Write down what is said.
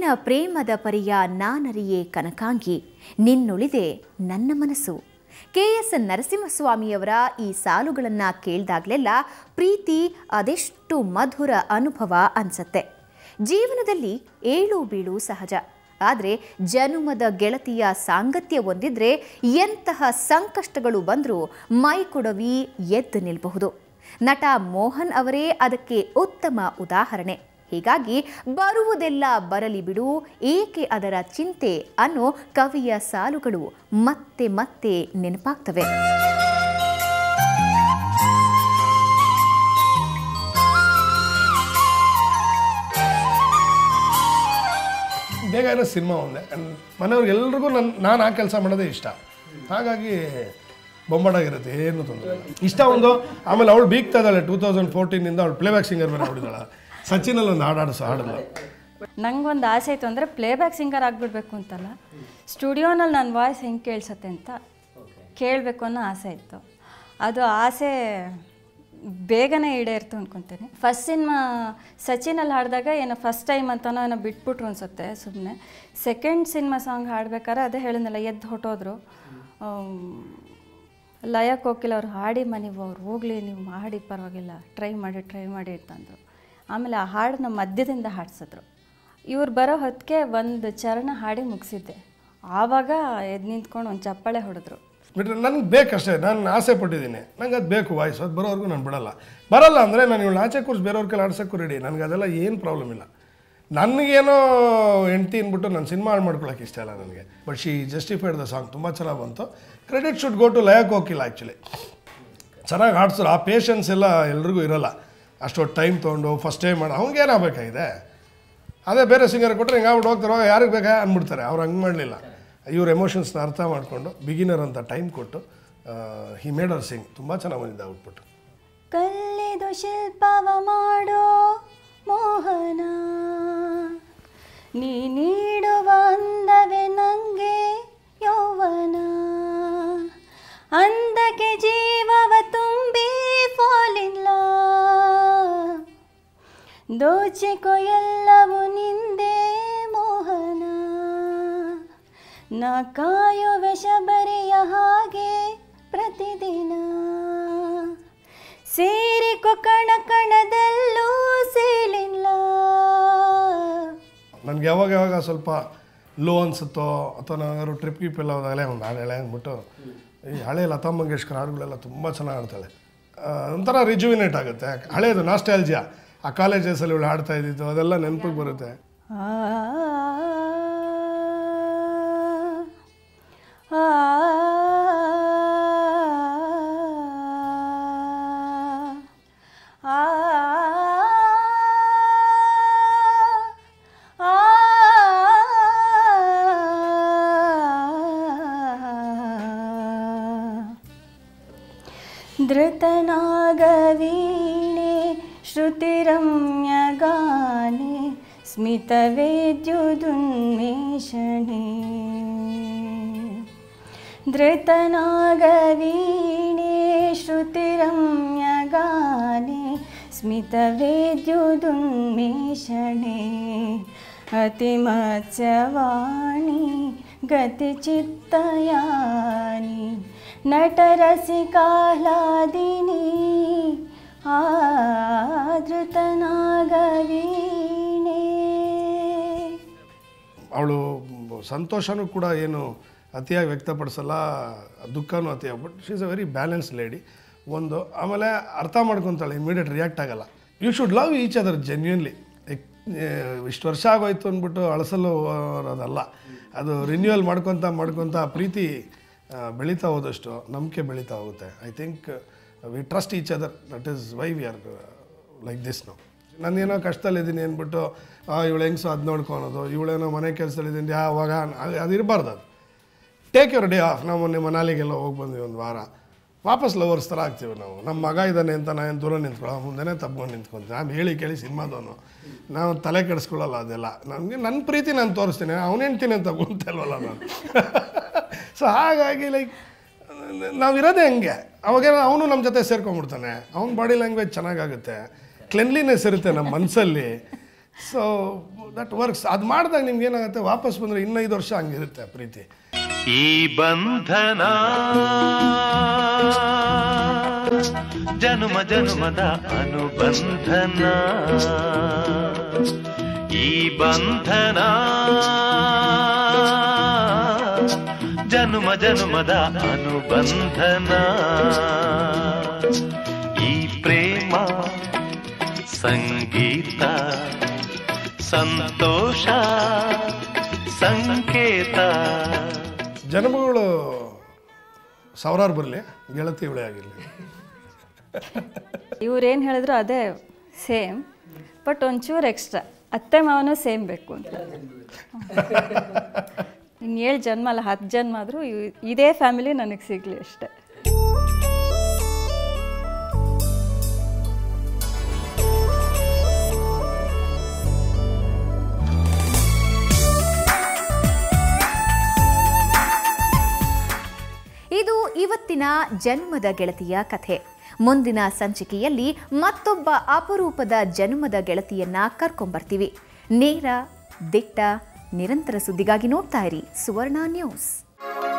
ನಿನ್ನ ಪ್ರೇಮದ ಪರಿಯ ನಾನರಿಯೇ ಕನಕಾಂಗಿ, ನಿನ್ನುಳಿದೆ ನನ್ನ ಮನಸ್ಸು. ಕೆ.ಎಸ್. ನರಸಿಂಹಸ್ವಾಮಿಯವರ ಈ ಸಾಲುಗಳನ್ನು ಕೇಳಿದಾಗಲೆಲ್ಲ ಪ್ರೀತಿ ಅದೆಷ್ಟು ಮಧುರ ಅನುಭವ ಅನ್ಸತ್ತೆ. ಜೀವನದಲ್ಲಿ ಏಳು ಬೀಳು ಸಹಜ, ಆದರೆ ಜನುಮದ ಗೆಳತಿಯ ಸಾಂಗತ್ಯ ಹೊಂದಿದ್ರೆ ಎಂತಹ ಸಂಕಷ್ಟಗಳು ಬಂದರೂ ಮೈಕೊಡವಿ ಎದ್ದು ನಿಲ್ಲಬಹುದು. ನಟ ಮೋಹನ್ ಅವರೇ ಅದಕ್ಕೆ ಉತ್ತಮ ಉದಾಹರಣೆ. ಹೀಗಾಗಿ ಬರುವುದೆಲ್ಲ ಬರಲಿ ಬಿಡು, ಏಕೆ ಅದರ ಚಿಂತೆ ಅನ್ನೋ ಕವಿಯ ಸಾಲುಗಳು ಮತ್ತೆ ಮತ್ತೆ ನೆನಪಾಗ್ತವೆ. ಬೇಗ ಇರೋ ಸಿನಿಮಾ ಒಂದೇ, ಮನೆಯವ್ರಿಗೆಲ್ರಿಗೂ ನಾನು ಆ ಕೆಲಸ ಮಾಡೋದೇ ಇಷ್ಟ. ಹಾಗಾಗಿ ಬೊಂಬಾಟಾಗಿರುತ್ತೆ, ಏನು ತೊಂದರೆ ಇಲ್ಲ. ಇಷ್ಟ ಒಂದು. ಆಮೇಲೆ ಅವಳು ಬೀಗ್ತಾ ಇದ್ದಾಳೆ 2014 ಅವಳು ಪ್ಲೇಬ್ಯಾಕ್ ಸಿಂಗರ್ ಬೇರೆ ಅವಳಿದ್ದಾಳ. ಸಚಿನಲ್ಲಿ ಒಂದು ಹಾಡಲ್ಲ. ನಂಗೊಂದು ಆಸೆ ಇತ್ತು ಅಂದರೆ ಪ್ಲೇಬ್ಯಾಕ್ ಸಿಂಗರ್ ಆಗಿಬಿಡ್ಬೇಕು ಅಂತಲ್ಲ, ಸ್ಟುಡಿಯೋನಲ್ಲಿ ನನ್ನ ವಾಯ್ಸ್ ಹೆಂಗೆ ಕೇಳಿಸತ್ತೆ ಅಂತ ಕೇಳಬೇಕು ಅನ್ನೋ ಆಸೆ ಇತ್ತು. ಅದು ಆಸೆ ಬೇಗನೆ ಈಡೇರ್ತು ಅಂದ್ಕೊತೀನಿ. ಫಸ್ಟ್ ಸಿನಿಮಾ ಸಚಿನಲ್ಲಿ ಹಾಡಿದಾಗ ಏನೋ ಫಸ್ಟ್ ಟೈಮ್ ಅಂತನೋ ಏನೋ ಬಿಟ್ಬಿಟ್ರು ಅನಿಸುತ್ತೆ ಸುಮ್ಮನೆ. ಸೆಕೆಂಡ್ ಸಿನಿಮಾ ಸಾಂಗ್ ಹಾಡ್ಬೇಕಾದ್ರೆ ಅದೇ ಹೇಳಿದ್ನಲ್ಲ, ಎದ್ದು ಹೊಟ್ಟೋದ್ರು. ಲಯ ಕೋಕಿಲ್ ಅವ್ರು ಹಾಡಿ ನೀವು ಅವ್ರು ಹೋಗಲಿ, ನೀವು ಹಾಡಿ ಪರವಾಗಿಲ್ಲ, ಟ್ರೈ ಮಾಡಿ ಅಂತಂದರು. ಆಮೇಲೆ ಆ ಹಾಡನ್ನ ಮಧ್ಯದಿಂದ ಹಾಡಿಸಿದ್ರು. ಇವ್ರು ಬರೋ ಹೊತ್ತಿಗೆ ಒಂದು ಚರಣ ಹಾಡಿ ಮುಗಿಸಿದ್ದೆ. ಆವಾಗ ಎದ್ದು ನಿಂತ್ಕೊಂಡು ಒಂದು ಚಪ್ಪಾಳೆ ಹೊಡೆದ್ರು. ಬಿಟ್ಟರೆ ನನಗೆ ಬೇಕಷ್ಟೇ, ನಾನು ಆಸೆ ಪಟ್ಟಿದ್ದೀನಿ, ನಂಗೆ ಅದು ಬೇಕು ವಾಯ್ಸ್. ಅದು ಬರೋವರೆಗೂ ನಾನು ಬರಲ್ಲ ಅಂದರೆ ನಾನು ಇವಳು ಆಚೆ ಕೂರಿಸಿ ಬೇರೆಯವ್ರ ಕೈಲಿ ಆಡ್ಸೋಕ್ಕೂ ರೆಡಿ. ನನಗೆ ಅದೆಲ್ಲ ಏನು ಪ್ರಾಬ್ಲಮ್ ಇಲ್ಲ. ನನಗೇನೋ ಹೆಂಡ್ತಿ ಅಂದ್ಬಿಟ್ಟು ನಾನು ಸಿನಿಮಾ ಹಾಳು ಮಾಡ್ಕೊಳಕ್ಕೆ ಇಷ್ಟ ಇಲ್ಲ ನನಗೆ. But she justified the song, ತುಂಬ ಚೆನ್ನಾಗಿ ಬಂತು. ಕ್ರೆಡಿಟ್ ಶುಡ್ ಗೋ ಟು ಲಯ ಕೋಕಿಲ್. ಆ್ಯಕ್ಚುಲಿ ಚೆನ್ನಾಗಿ ಹಾಡ್ಸೋರು. ಆ ಪೇಷನ್ಸ್ ಎಲ್ಲ ಎಲ್ರಿಗೂ ಇರೋಲ್ಲ. ಅಷ್ಟೊತ್ತು ಟೈಮ್ ತೊಗೊಂಡು ಫಸ್ಟ್ ಟೈಮ್ ಮಾಡಿ ಅವ್ನಿಗೇನಾಗಬೇಕಾಗಿದೆ. ಅದೇ ಬೇರೆ ಸಿಂಗರ್ ಕೊಟ್ಟರೆ ಹಿಂಗೆ ಆಗ್ಬಿಟ್ಟು ಹೋಗ್ತಾರೋ, ಯಾರಿಗೆ ಬೇಕಾ ಅಂದ್ಬಿಡ್ತಾರೆ. ಅವ್ರು ಹಂಗೆ ಮಾಡಲಿಲ್ಲ. ಇವ್ರ ಎಮೋಷನ್ಸ್ನ ಅರ್ಥ ಮಾಡಿಕೊಂಡು ಬಿಗಿನರ್ ಅಂತ ಟೈಮ್ ಕೊಟ್ಟು ಹಿ ಮೇಡ್ ಅವರ್ ಸಿಂಗ್. ತುಂಬ ಚೆನ್ನಾಗಿ ಬಂದಿದ್ದ ಔಟ್ಪುಟ್. ಕಲ್ಲಿದು ಶಿಲ್ಪವ ಮಾಡೋ ಮೋಹನ, ನೀ ನೀಡುವ ಅಂದವೇ ನಂಗೆ ಯೌವನ, ಅಂದಕ್ಕೆ ಜೀವವ ತುಂಬಿ ಫಾಲಿಲ್ಲ, ದೋಚಿಕೊ ಎಲ್ಲವೂ ನಿಂದೆ ಮೋಹನ, ನಾ ಕಾಯುವ ಶಬರಿಯ ಹಾಗೆ ಪ್ರತಿದಿನ, ಸೇರಿಕೊ ಕಣ ಕಣದಲ್ಲೂ ಸೇಲಿಲ್ಲ. ನನಗೆ ಯಾವಾಗ ಸ್ವಲ್ಪ ಲೋ ಅನಿಸುತ್ತೋ ಅಥವಾ ನಾನಾದ್ರು ಟ್ರಿಪ್ ಗಿಪ್ ಎಲ್ಲ ಹೋದಾಗಲೇ ಒಂದು ಹಾಡು ಅಂದ್ಬಿಟ್ಟು ಈ ಹಳೆ ಲತಾ ಮಂಗೇಶ್ಕರ್ ಹಾಡುಗಳೆಲ್ಲ ತುಂಬ ಚೆನ್ನಾಗಿ ಆಡ್ತಾಳೆ. ಒಂಥರ ರಿಜುವಿನೇಟ್ ಆಗುತ್ತೆ. ಹಳೇದು ನಾಸ್ಟಾಲ್ಜಿಯಾ, ಆ ಕಾಲೇಜ್ ಡೇಸಲ್ಲಿ ಇವಳು ಹಾಡ್ತಾ ಇದ್ದಿದ್ದು ಅದೆಲ್ಲ ನೆನಪಿಗೆ ಬರುತ್ತೆ. ಧೃತನಾಗವೀಣೆ ಶ್ರುತಿರಮ್ಯಗಾನೆ ಸ್ಮಿತವೇದ್ಯುದುನ್ಮೇಷಣೆ, ಧೃತನಾಗವೀಣೆ ಶ್ರುತಿರಮ್ಯಗಾನೆ ಸ್ಮಿತವೇದ್ಯುದುನ್ಮೇಷಣೆ, ಅತಿಮತ್ಸ್ಯವಾಣಿ ಗತಿಚಿತ್ತಯಾನಿ, ನಟರಸಿಕಾಹ್ಲಾದಿನಿ ಆದೃತನಾಗವೀಣೆ. ಅವಳು ಸಂತೋಷನೂ ಕೂಡ ಏನು ಅತಿಯಾಗಿ ವ್ಯಕ್ತಪಡಿಸಲ್ಲ, ದುಃಖನೂ ಅತಿಯಾಗಿ. But she is a very balance lady ಒಂದು. ಆಮೇಲೆ ಅರ್ಥ ಮಾಡ್ಕೊತಾಳೆ, ಇಮಿಡಿಯೇಟ್ ರಿಯಾಕ್ಟ್ ಆಗಲ್ಲ. You should love each other genuinely. ಇಷ್ಟು ವರ್ಷ ಆಗೋಯ್ತು ಅಂದ್ಬಿಟ್ಟು ಅಳಸಲು ಅದಲ್ಲ, ಅದು ರಿನ್ಯೂವಲ್ ಮಾಡ್ಕೊತ ಪ್ರೀತಿ ಬೆಳೀತಾ ಹೋದಷ್ಟು ನಂಬಿಕೆ ಬೆಳೀತಾ ಹೋಗುತ್ತೆ. I think we trust each other, that is why we are like this ನಾವು. ನಾನೇನೋ ಕಷ್ಟದಲ್ಲಿದ್ದೀನಿ ಅಂದ್ಬಿಟ್ಟು ಇವಳು ಹೆಂಗ್ಸು ಅದು ನೋಡ್ಕೊಳೋದು, ಇವಳೇನೋ ಮನೆ ಕೆಲಸದಲ್ಲಿದ್ದೀನಿ ಯಾವಾಗ ಅದು ಇರಬಾರ್ದು. ಅದು ಟೇಕ್ ಯುವರ್ ಡೇ ಆಫ್. ನಾವು ಮೊನ್ನೆ ಮನಾಲಿಗೆಲ್ಲ ಹೋಗಿ ಬಂದ್ವಿ, ಒಂದು ವಾರ ವಾಪಸ್ ಲವರ್ಸ್ ಥರ ಆಗ್ತೀವಿ ನಾವು. ನಮ್ಮ ಮಗ ಇದ್ದಾನೆ ಅಂತ ನಾನು ದೂರ ನಿಂತ್ಕೊಳ್ಳೋ, ಮುಂದೆನೇ ತಬ್ಕೊಂಡು ನಿಂತ್ಕೊತೀನಿ. ನಾನು ಹೇಳಿ ಕೇಳಿ ಸಿನಿಮಾದವನು, ನಾವು ತಲೆ ಕೆಡಿಸ್ಕೊಳ್ಳಲ್ಲ ಅದೆಲ್ಲ. ನನಗೆ ನನ್ನ ಪ್ರೀತಿ ನಾನು ತೋರಿಸ್ತೀನಿ, ಅವನು ಹೆಂಡ್ತೀನಿ ಅಂತ ತಗೊಳ್ತಲ್ವಲ್ಲ ನಾನು. ಸೊ ಹಾಗಾಗಿ ಲೈಕ್ ನಾವಿರೋದೇ ಹಂಗೆ. ಅವಾಗೇನೋ ಅವನು ನಮ್ಮ ಜೊತೆ ಸೇರ್ಕೊಂಡ್ಬಿಡ್ತಾನೆ, ಅವ್ನ ಬಾಡಿ ಲ್ಯಾಂಗ್ವೇಜ್ ಚೆನ್ನಾಗಾಗುತ್ತೆ, ಕ್ಲೆನ್ಲಿನೆಸ್ ಇರುತ್ತೆ ನಮ್ಮ ಮನಸ್ಸಲ್ಲಿ. So that works. ಅದು ಮಾಡಿದಾಗ ನಿಮ್ಗೆ ಏನಾಗುತ್ತೆ, ವಾಪಸ್ ಬಂದರೆ ಇನ್ನೂ 5 ವರ್ಷ ಹಂಗಿರುತ್ತೆ ಪ್ರೀತಿ. ಈ ಬಂಧನ ಜನುಮ ಜನುಮದ ಅನುಬಂಧನ, ಈ ಬಂಧನ ಜನುಮ ಜನುಮದ ಅನುಬಂಧನ, ಈ ಪ್ರೇಮ ಸಂಗೀತ ಸಂತೋಷ ಸಂಕೇತ. ಜನ್ಮಗಳು 1000 ಬರಲಿ, ಗೆಳತಿ ಇವಳೇ ಆಗಿರಲಿ. ಇವ್ರೇನು ಹೇಳಿದ್ರು ಅದೇ ಸೇಮ್, ಬಟ್ ಒಂಚೂರು ಎಕ್ಸ್ಟ್ರಾ. ಅತ್ತೆ ಮಾವನೂ ಸೇಮ್ ಬೇಕು ಅಂತ. ಇನ್ನು 7 ಜನ್ಮ ಅಲ್ಲ 10 ಜನ್ಮ ಆದರೂ ಇದೇ ಫ್ಯಾಮಿಲಿ ನನಗೆ ಸಿಗಲಿ ಅಷ್ಟೆ. ಇದು ಇವತ್ತಿನ ಜನ್ಮದ ಗೆಳತಿಯ ಕಥೆ. ಮುಂದಿನ ಸಂಚಿಕೆಯಲ್ಲಿ ಮತ್ತೊಬ್ಬ ಅಪರೂಪದ ಜನ್ಮದ ಗೆಳತಿಯನ್ನ ಕರ್ಕೊಂಬರ್ತೀವಿ. ನೇರ, ದಿಟ್ಟ, ನಿರಂತರ ಸುದ್ದಿಗಾಗಿ ನೋಡ್ತಾ ಇರಿ ಸುವರ್ಣ ನ್ಯೂಸ್.